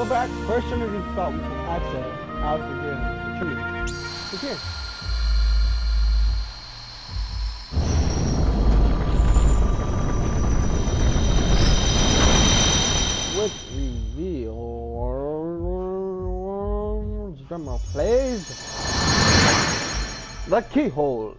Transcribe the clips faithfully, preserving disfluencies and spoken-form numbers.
go back. First energy spot we can access out again. The tree. It's here. Which reveals drummer plays the keyhole.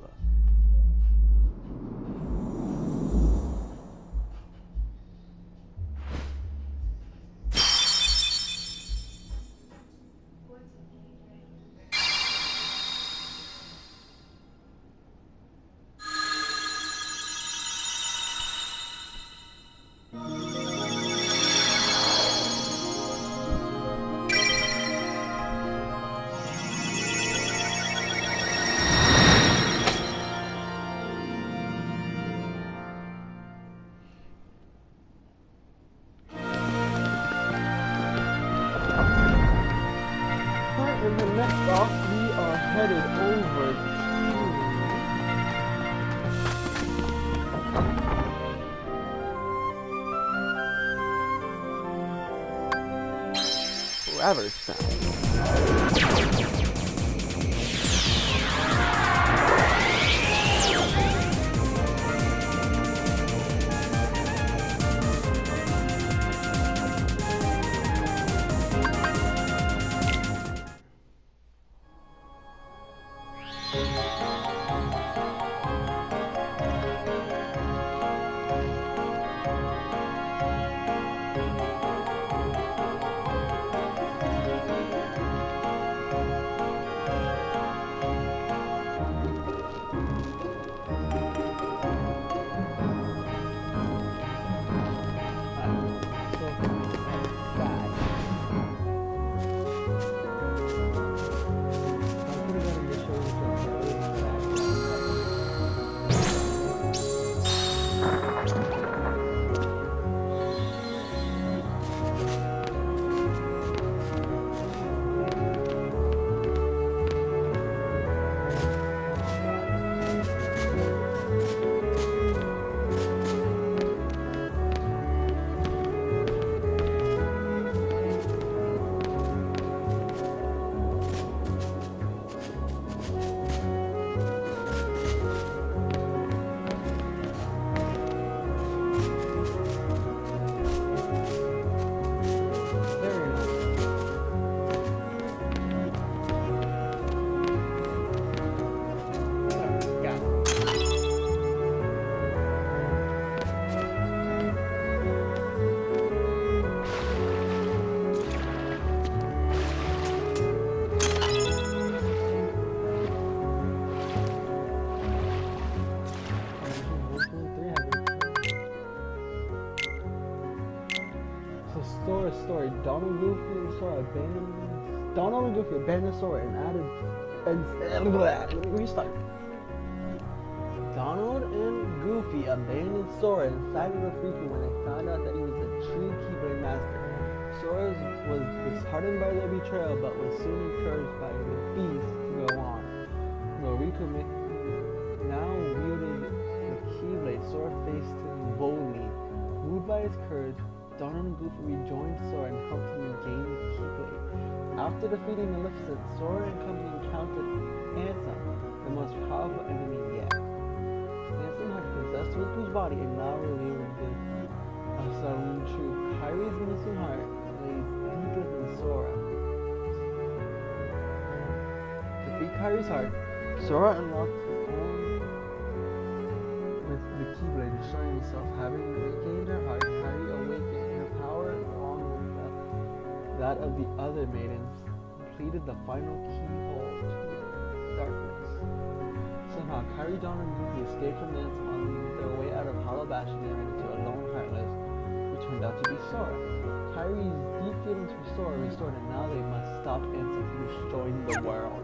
In the next stop, we are headed over to Raverstown. Sora story. Donald, Goofy, and Sora abandoned. Donald and Goofy abandoned Sora and added. And let me restart. Donald and Goofy abandoned Sora inside of the Freaky when they found out that he was the true Keyblade Master. Sora was disheartened by their betrayal, but was soon encouraged by the Beast to go on. Though Riku now wielded the Keyblade, Sora faced him boldly. Moved by his courage, Donald and Goofy rejoined Sora and helped him gain the Keyblade. After defeating Maleficent, Sora and company encountered Ansem, the most powerful enemy yet. Ansem had possessed Riku's body and now wielded a Saloon True. Kairi's missing heart lays deeper than Sora. To defeat Kairi's heart, Sora unlocked his own with the Keyblade, destroying himself. Having regained her heart, Kairi awakened along with the, that of the other maidens, completed the final keyhole to darkness. Somehow, Kairi, Dawn, and Yuki escaped from Ansem on their way out of Hollow Bastion and ran into a lone Heartless, who turned out to be Sora. Kairi's deep feelings for Sora restored, and now they must stop Ansem from destroying the world.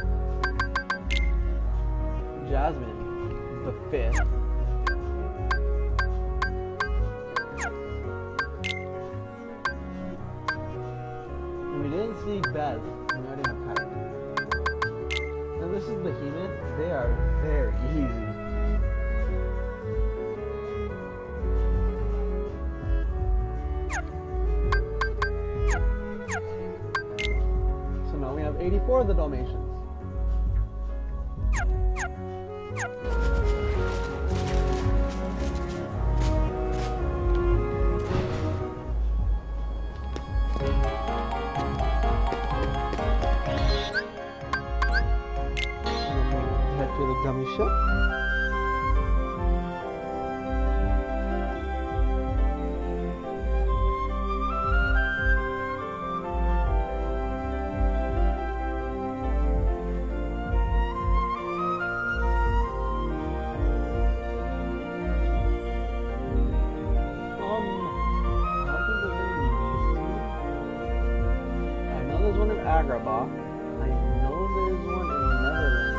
Jasmine, the fifth, see Bez. We already have Titans. Now this is Behemoth. They are very easy. So now we have eighty-four of the Dalmatians. To the gummy ship. Um, I don't think there's any beasts. I know there's one in Agrabah. I know there's one in Neverland.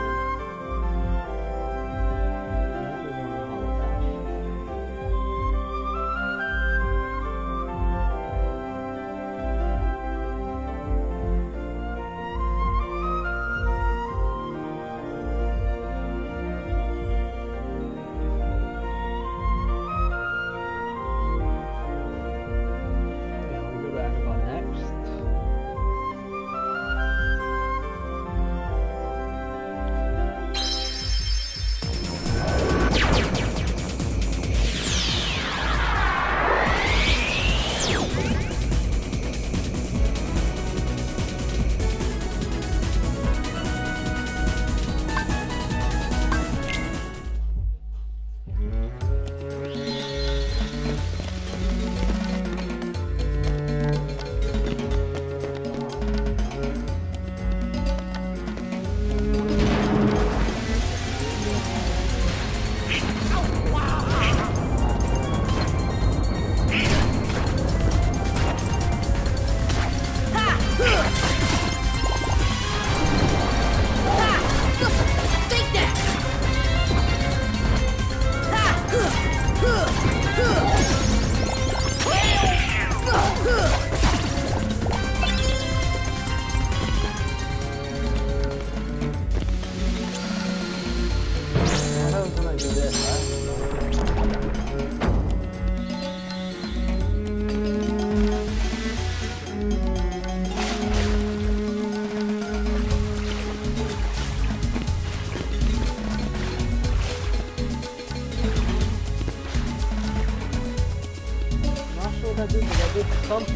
I did, but I did something.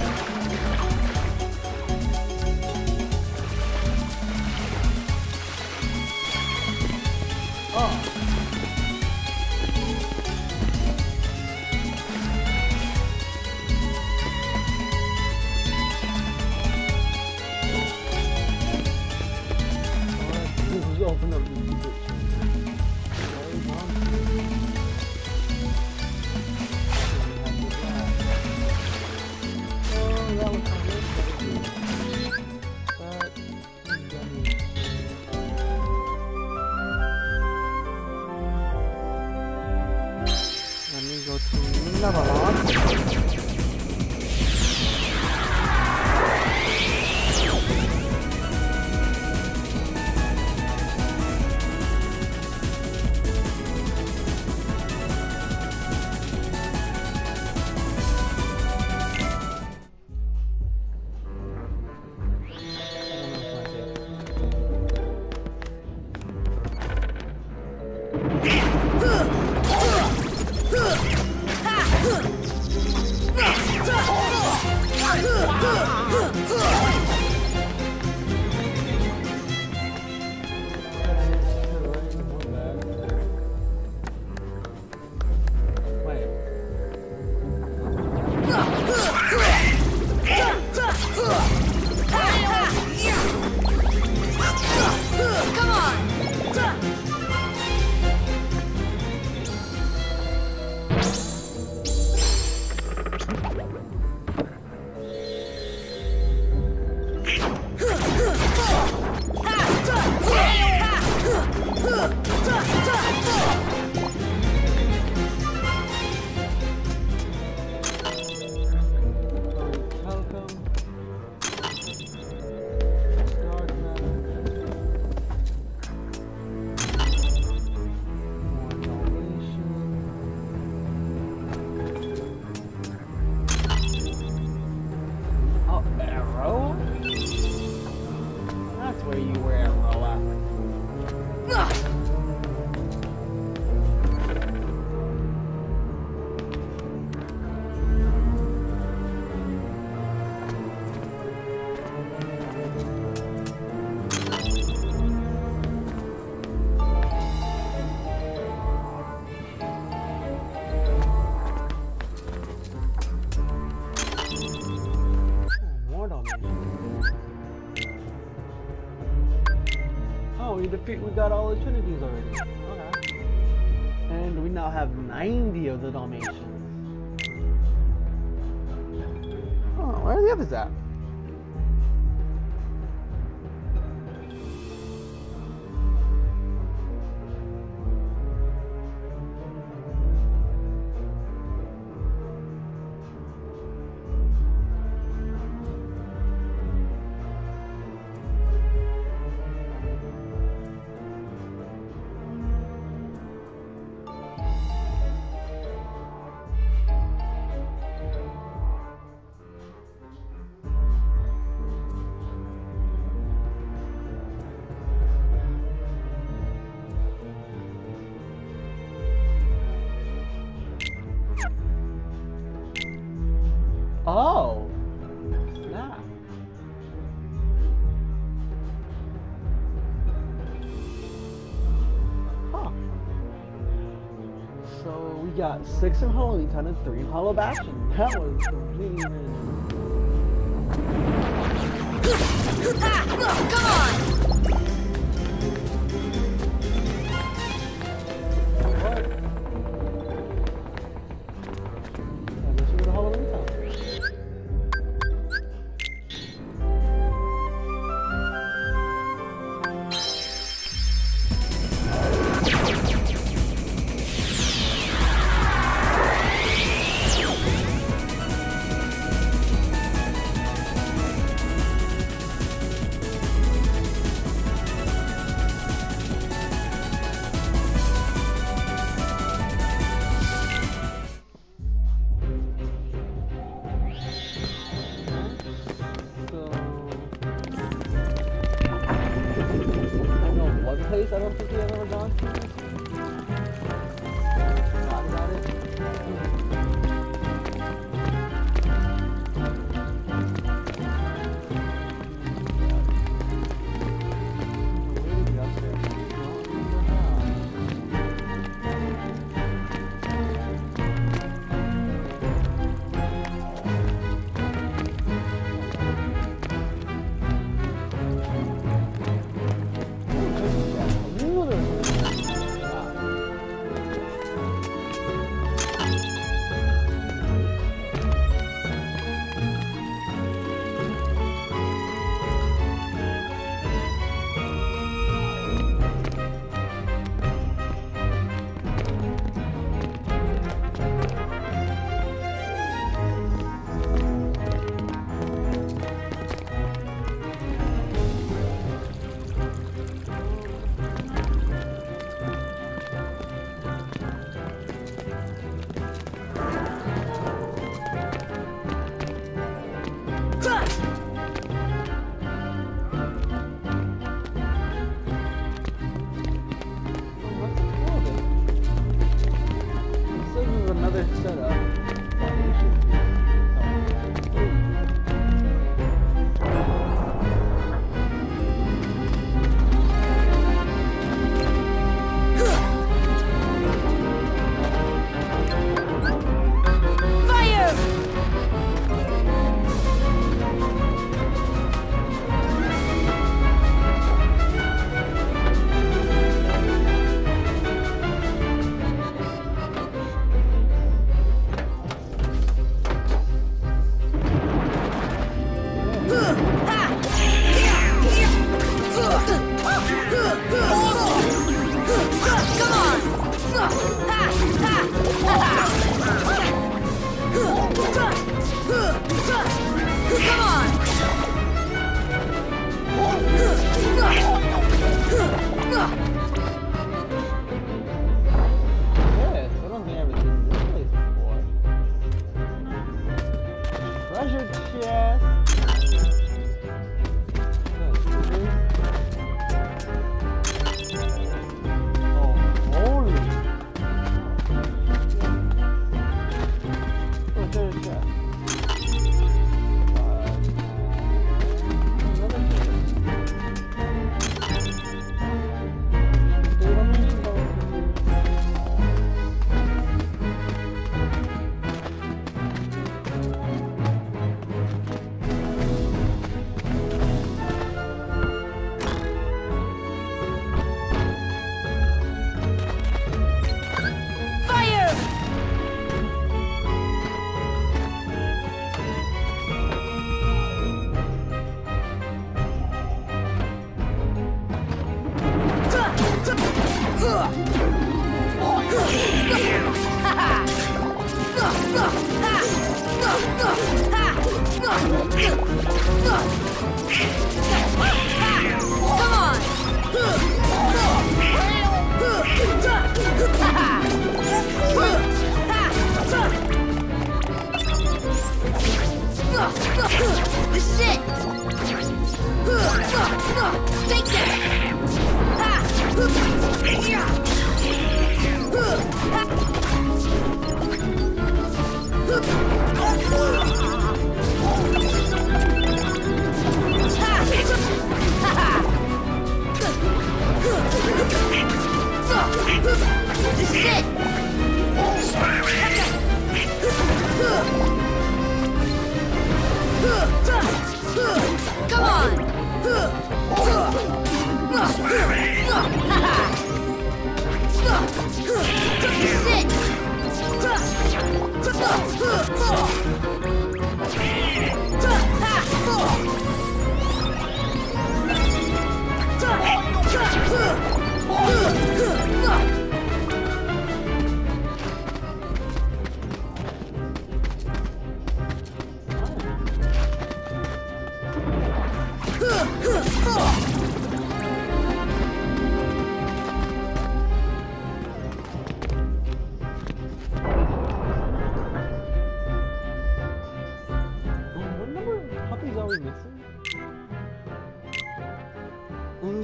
Oh. Let's open up the secret chamber. Let me go to Levelon. Huh! defeat, we got all the Trinities already. Okay. And we now have ninety of the Dalmatians. Oh, where are the others at? Oh, snap. Huh. So we got six in Hollow Eton and three in Hollow Bastion. That was completely random. Come on! What? I guess we go to Hollow Eton.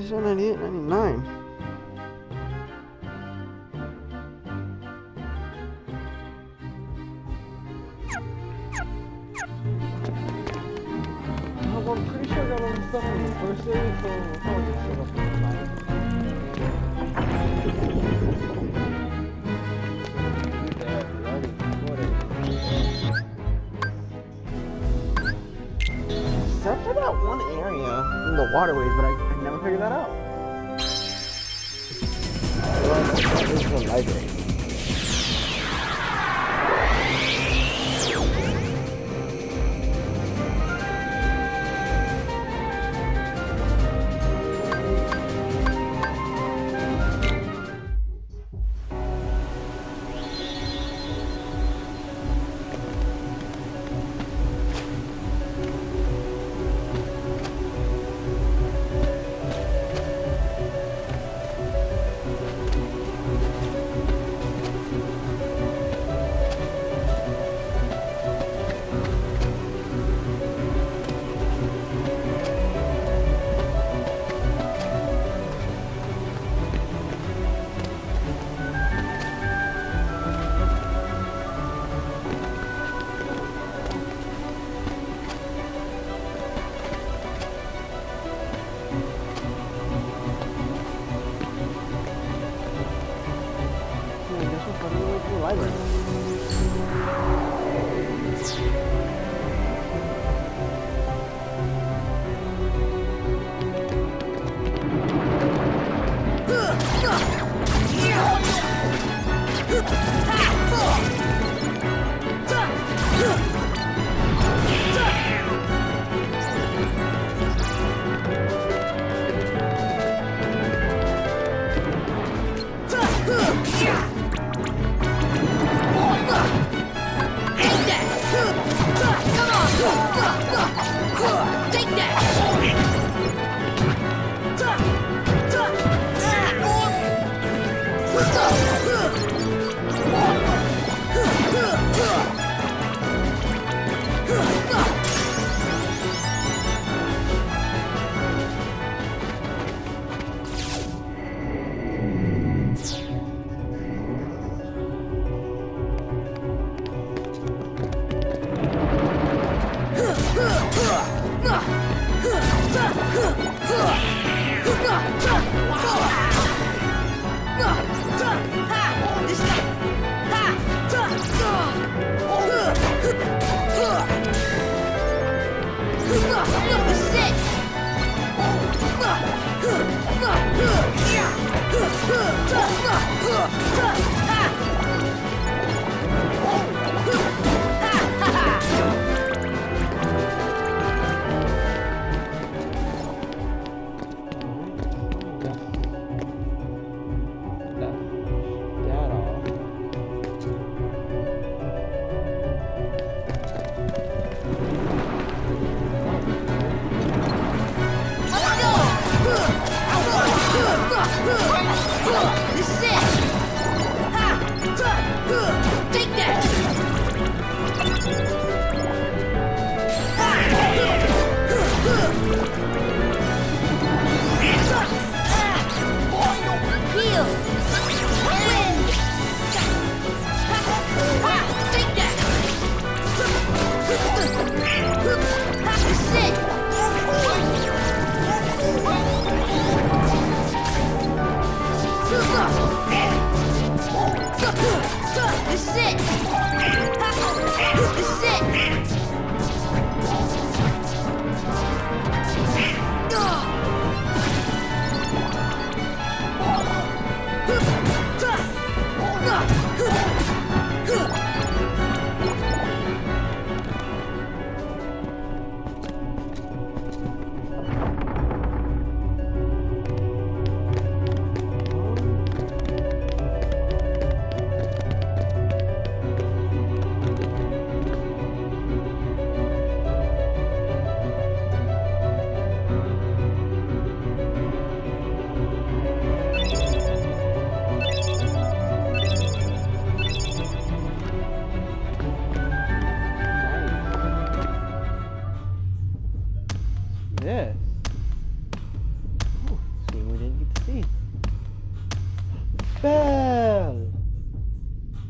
ninety-seven, ninety-eight, ninety-nine. Oh, I'm pretty sure I got all the stuff in the first series, so we'll probably just set up for the night. Except for that one area in the waterways, but I, I never figured that out. Well, this is the library.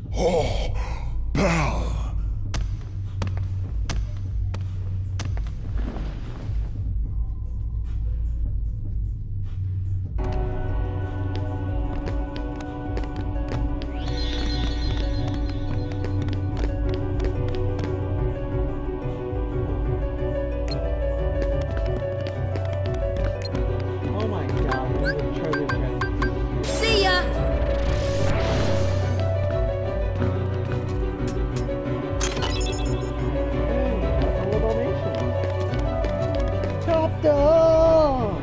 Oh, Bell! Oh my god, there's a treasure chest. See ya! Top dog!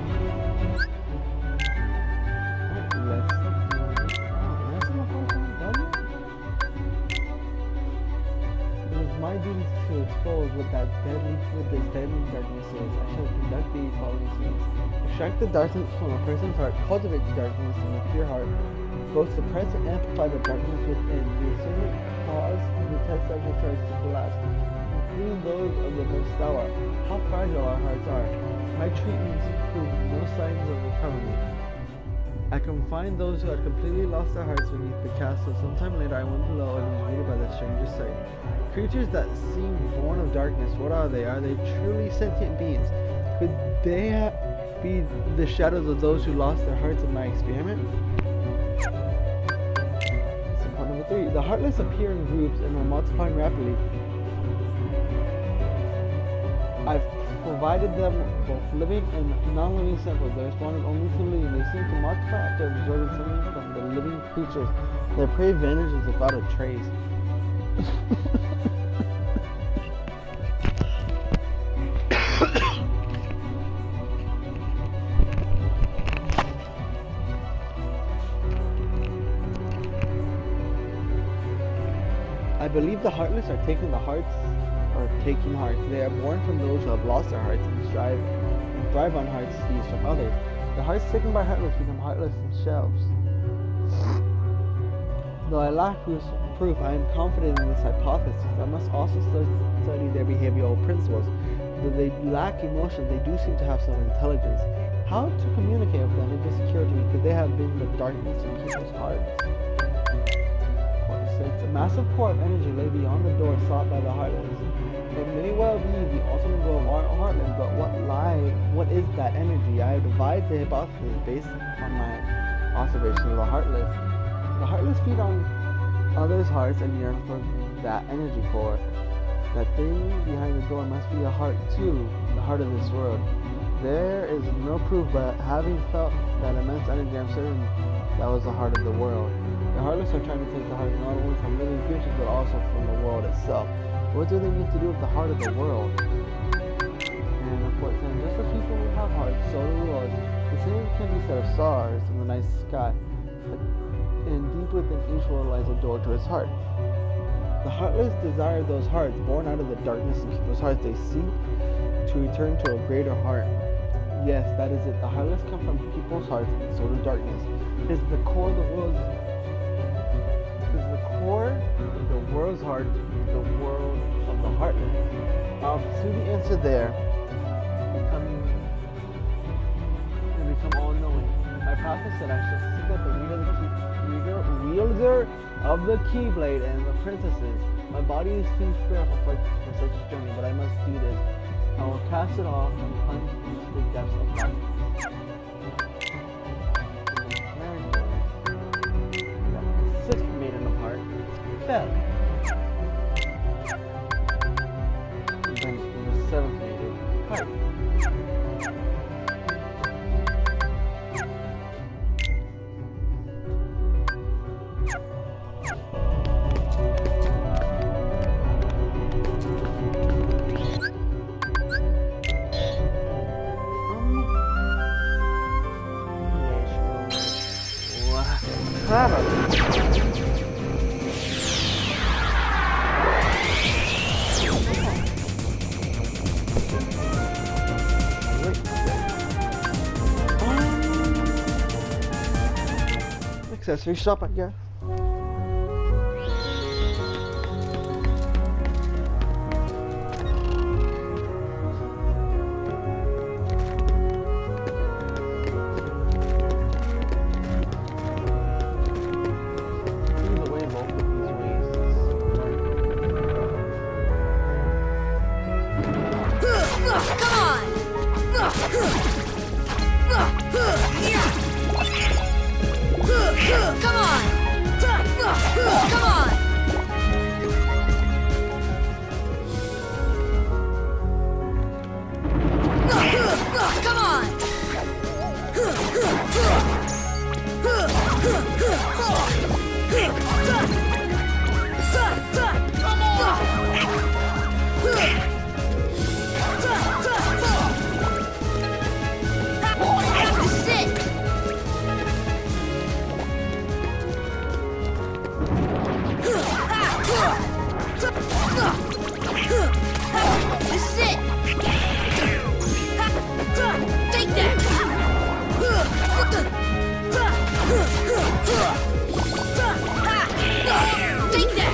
It is my duty to expose what that deadly, what this deadly darkness is. I shall conduct the following things. Extract the darkness from a person's heart, cultivate the darkness in a pure heart, both suppress and amplify the darkness within. The assumed cause the test subject starts to collapse, including those of the most sour. How fragile our hearts are. My treatments prove no signs of recovery. I confined those who had completely lost their hearts beneath the castle. Sometime later I went below and was greeted by the strangest sight. Creatures that seem born of darkness, what are they? Are they truly sentient beings? Could they ha be the shadows of those who lost their hearts in my experiment? So part number three. The heartless appear in groups and are multiplying rapidly. I've provided them both living and non-living samples. They responded only to living. They seem to multiply after absorbing something from the living creatures. Their prey vanishes without a trace. I believe the heartless are taking the hearts, or taking hearts. They are born from those who have lost their hearts and strive and thrive on hearts seized from others. The hearts taken by heartless become heartless themselves. Though I lack proof, I am confident in this hypothesis. I must also study their behavioral principles. Though they lack emotion, they do seem to have some intelligence. How to communicate with them is just secure to me. Could they have been the darkness in people's hearts? twenty-six. A massive core of energy lay beyond the door sought by the heartless. It may well be the ultimate goal of our heartless, but what lie? What is that energy? I have devised the hypothesis based on my observation of the heartless. The heartless feed on others' hearts and yearn for that energy core. That thing behind the door must be a heart too, the heart of this world. There is no proof, but having felt that immense energy, I'm certain that was the heart of the world. The heartless are trying to take the heart not only from living creatures, but also from the world itself. What do they need to do with the heart of the world? And of course, then, just as people who have hearts, so do lords. The same can be said of stars in the night sky. And deep within each world lies a door to his heart. The heartless desire those hearts, born out of the darkness in people's hearts. They seek to return to a greater heart. Yes, that is it. The heartless come from people's hearts, and so do darkness. It is the core of the world's is the core of the world's heart, the world of the heartless. I'll pursue the answer there, becoming and become all-knowing. My prophet said I shall seek out the leader of the key, leader, wielder of the Keyblade and the princesses. My body is too fearful for, for such a journey, but I must do this. I will cast it off and plunge into the depths of darkness. Sixth maiden of heart fell. Then the seventh maiden heart. Accessory shop, I guess. Either way, both of these ways This is it! Take that! Take that!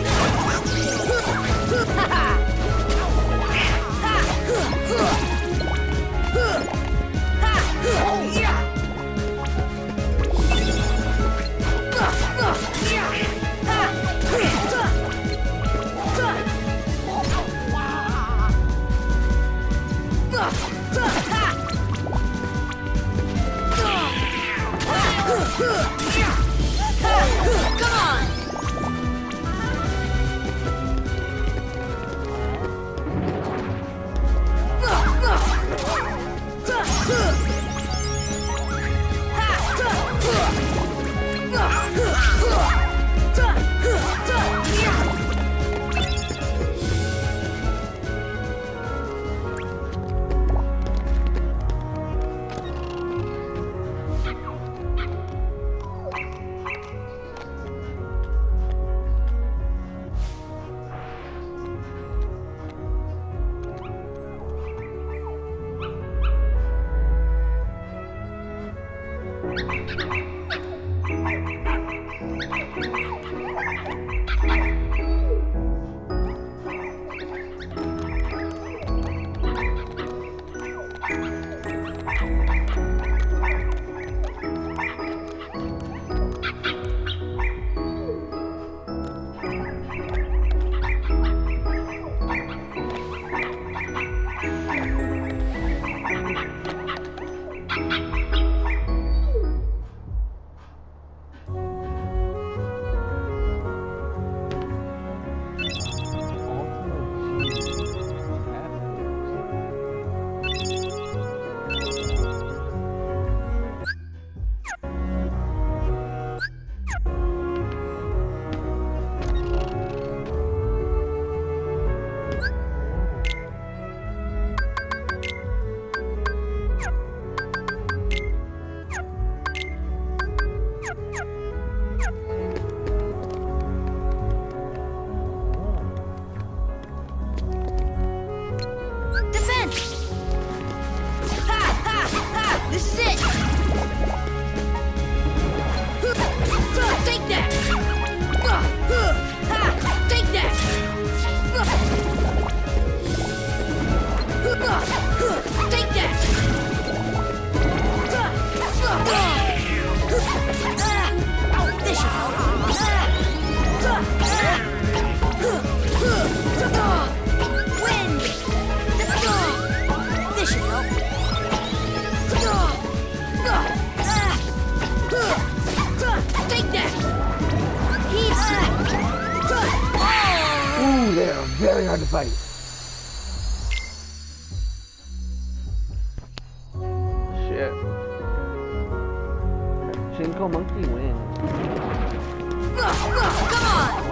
Come on! Very hard to fight. Shit. Shinko Monkey wins. Come on!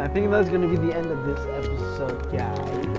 I think that's gonna be the end of this episode, guys.